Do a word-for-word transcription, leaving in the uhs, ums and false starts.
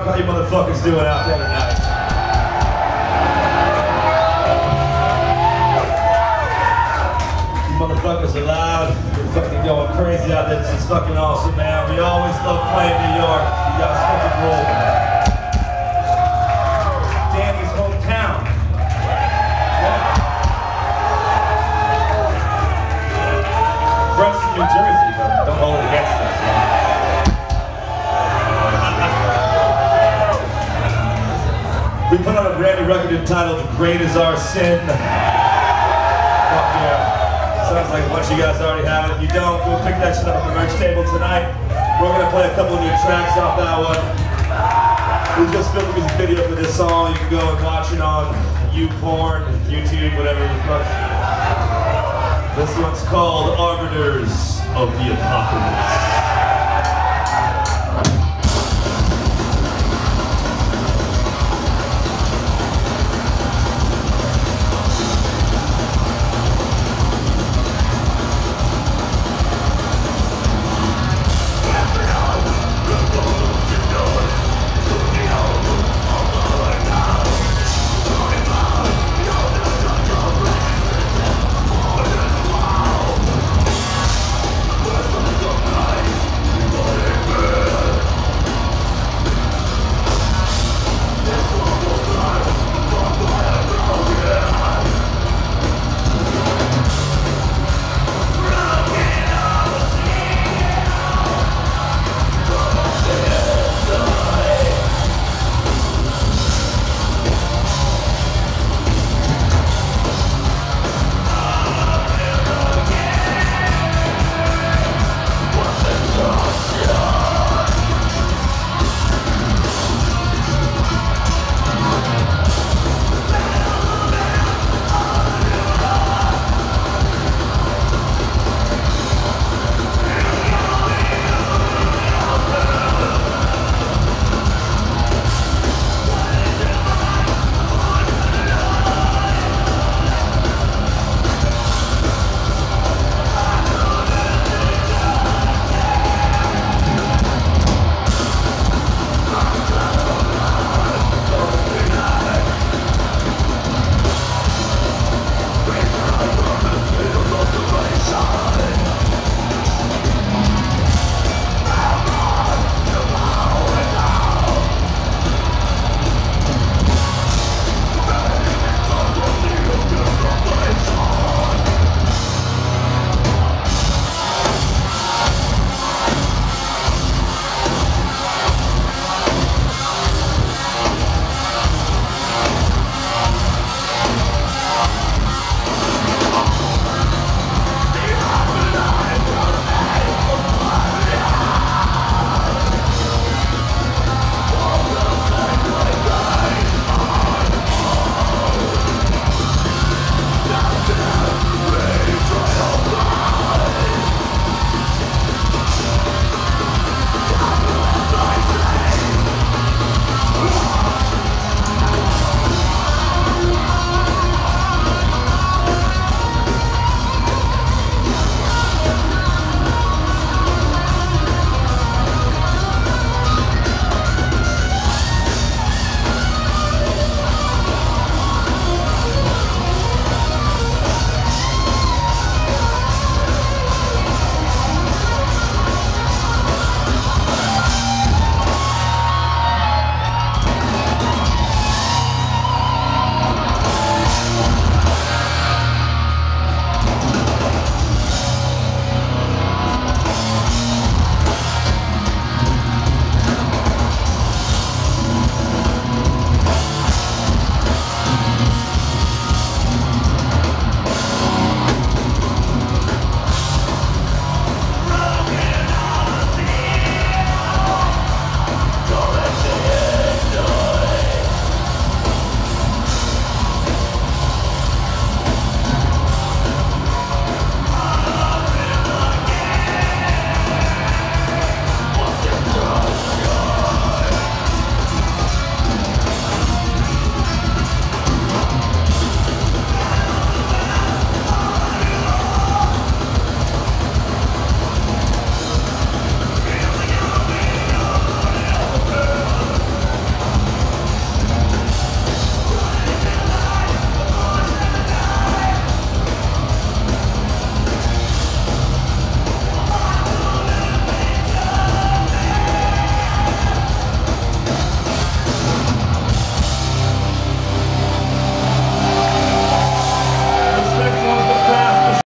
How you motherfuckers doing out there tonight? You motherfuckers are loud. You're fucking going crazy out there. This is fucking awesome, man. We always love playing New York. You guys fucking rule. Danny's hometown. Preston, New Jersey, but don't hold it against us. We put out a brand new record entitled Great Is Our Sin. Fuck yeah. Sounds like a bunch of you guys already have it. If you don't, go pick that shit up at the merch table tonight. We're gonna play a couple of new tracks off that one. We just filmed a music video for this song. You can go and watch it on YouPorn, YouTube, whatever the fuck. This one's called Arbiters of the Apocalypse.